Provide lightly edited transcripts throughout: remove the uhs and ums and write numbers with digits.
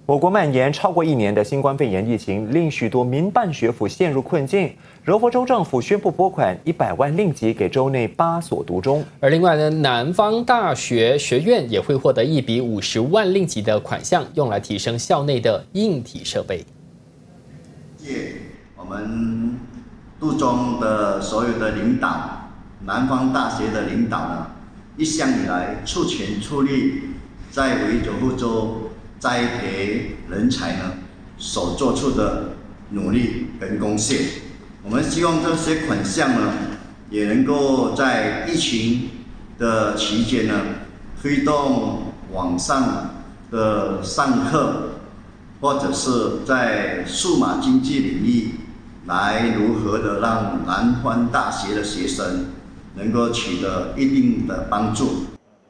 我国蔓延超过1年的新冠肺炎疫情，令许多民办学府陷入困境。柔佛州政府宣布拨款100万令吉给州内8所独中， 而另外呢，南方大学学院也会获得一笔50万令吉的款项，用来提升校内的硬体设备。 我们独中的所有的领导，南方大学的领导呢，一向以来出钱出力，在为柔佛州栽培人才呢所做出的努力跟贡献。我们希望这些款项呢，也能够在疫情的期间呢，推动网上的上课，或者是在数码经济领域，来如何的让南方大学的学生能够取得一定的帮助。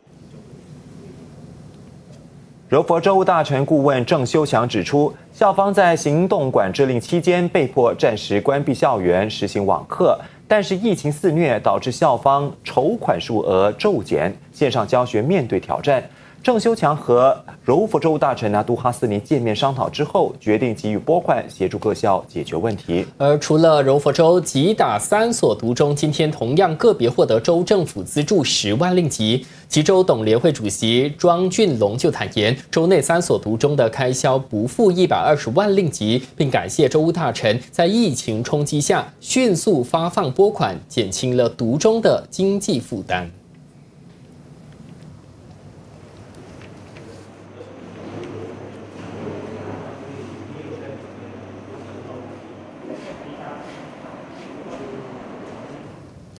柔佛州务大臣顾问郑修强指出，校方在行动管制令期间被迫暂时关闭校园，实行网课，但是疫情肆虐导致校方筹款数额骤减，线上教学面对挑战。郑修强和柔佛州大臣拿督哈斯尼见面商讨之后，决定给予拨款，协助各校解决问题。 而除了柔佛州，吉打3所独中今天同样个别获得州政府资助10万令吉。其州董联会主席庄俊龙就坦言，州内3所独中的开销不负120万令吉，并感谢州务大臣在疫情冲击下迅速发放拨款，减轻了独中的经济负担。